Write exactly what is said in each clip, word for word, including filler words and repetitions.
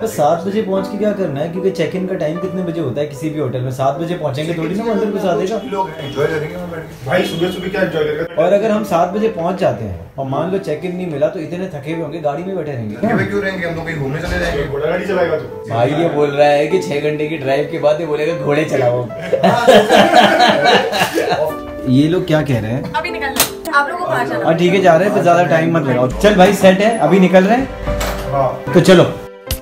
बस सात बजे पहुंच के क्या करना है, क्योंकि चेक इन का टाइम कितने बजे होता है किसी भी होटल में? सात बजे पहुंचेंगे थोड़ी ना अंदर घुसा देगा। लोग एंजॉय करेंगे भाई, सुबह सुबह क्या एंजॉय करेंगे। और अगर हम सात बजे पहुंच जाते हैं और मान लो चेक इन नहीं मिला तो इतने थके हुए होंगे, गाड़ी में बैठे रहेंगे। क्यों रहेंगे हम लोग? कहीं घूमने चले जाएंगे। घोड़ा गाड़ी चलाएगा तो भाई ये बोल रहा है कि छह घंटे की ड्राइव के बाद ये बोलेगा घोड़े चलाओ। ये लोग क्या कह रहे हैं? अभी निकल रहे हैं, आप लोगों को बाहर जाना। हाँ ठीक है, जा रहे हैं, ज्यादा टाइम मत लगाओ। चल भाई सेट है, अभी निकल रहे हैं। हाँ तो चलो।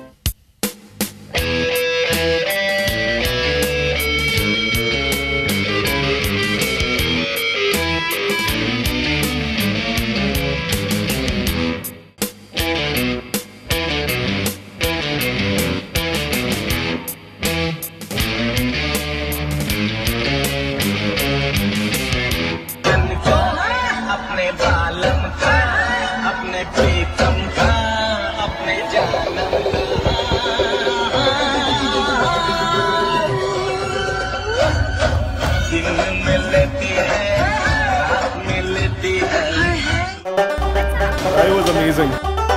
That was amazing.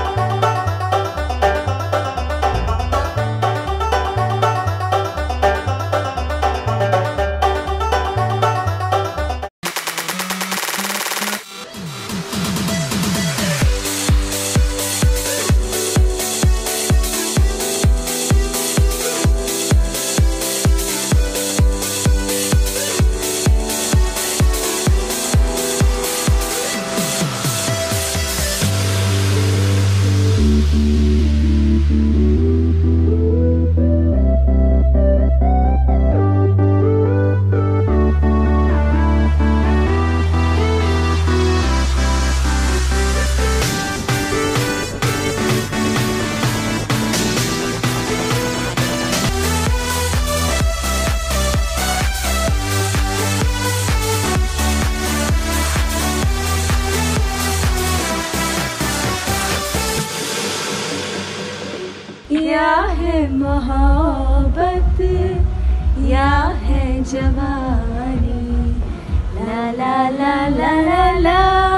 या है मोहब्बत या है जवानी, ला ला ला ला ला ला।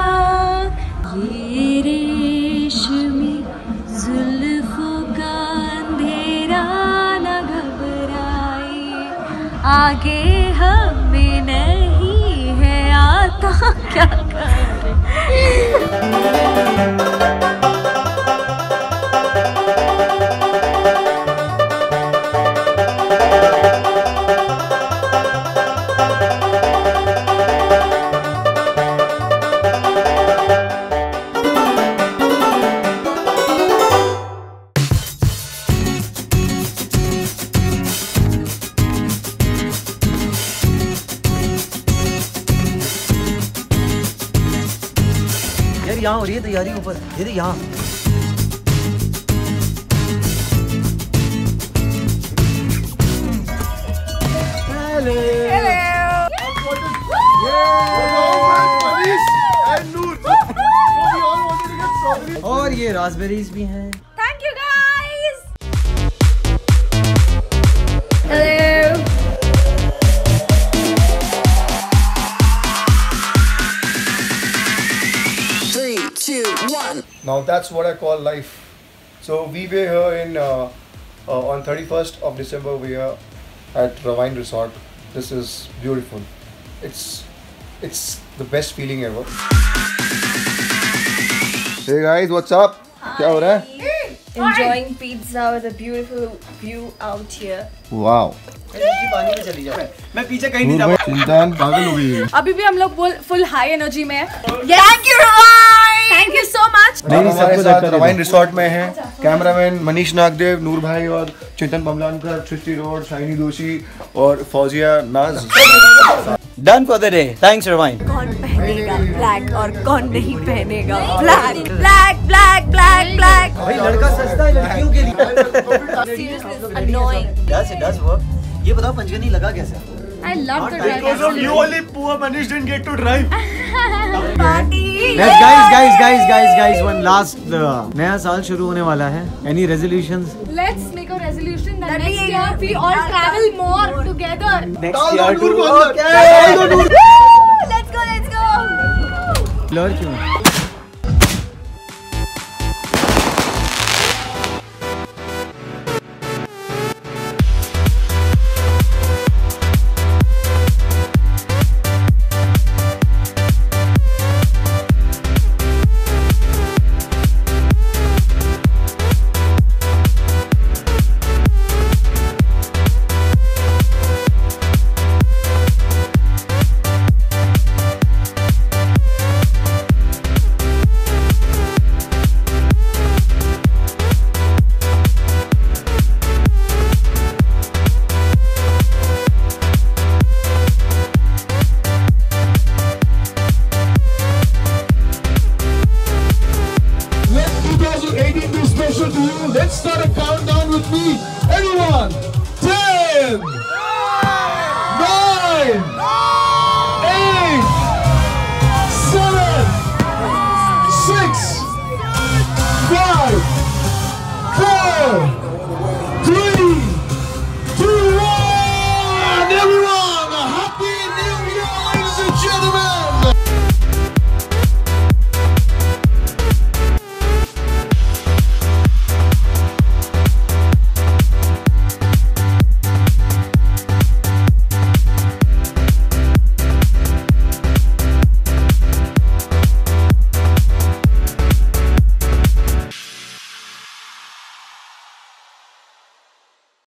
ये रेशमी जुल्फों का अंधेरा न घबराए, आगे हमें नहीं है आता क्या करें। यार यहाँ हो रही है तैयारी ऊपर, ये देख यहाँ। और ये रास्पबेरीज भी हैं। Thank you guys. Hello. Three, two, one. Now that's what I call life. So we were here in uh, uh, on thirty-first of December. We are at Ravine Resort. This is beautiful. It's it's the best feeling ever. Hey guys, what's up? क्या हो रहा है? Enjoying pizza with a beautiful view out here. Wow. पानी में चली जाए, मैं पीछे कहीं नहीं जाऊंगा। चिंतन पागल हो गई है। अभी भी हम लोग फुल हाई एनर्जी में हैं। Thank you Ravine. Thank you so much. नहीं हमारे साथ रवाइन रिसोर्ट में हैं कैमरामैन मनीष नागदेव, नूर भाई और चिंतन बमलानकर, सृष्टि रोड, शाइनी दोषी और फौजिया नाज। Done for the day. Thanks Ravine. कौन पहनेगा ब्लैक और कौन नहीं पहनेगा black, black black black black. भाई लड़का सस्ता है लड़कियों के लिए। Seriously, annoying. Does it does work? ये बताओ पंचगनी लगा कैसे? I love the dress. Because of you only poor Manish didn't get to drive. Party. Let's guys guys guys guys guys one last uh, नया साल शुरू होने वाला है. Any resolutions? Let's make a resolution that next year we all travel more together. Next year to Let's go, let's go. Blur क्यों? Let's start a